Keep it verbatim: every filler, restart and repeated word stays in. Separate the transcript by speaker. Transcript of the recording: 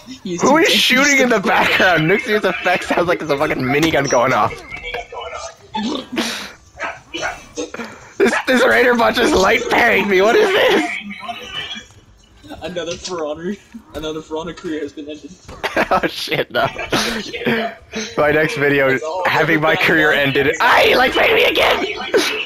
Speaker 1: Who is shooting in the background? Nuxia's effect sounds like there's a fucking minigun going off. This this raider bot just light parried me. What is this?
Speaker 2: Another For Honor, another For Honor career has been ended.
Speaker 1: Oh shit! No. My next video, having my career ended. Ah, he light parried me again.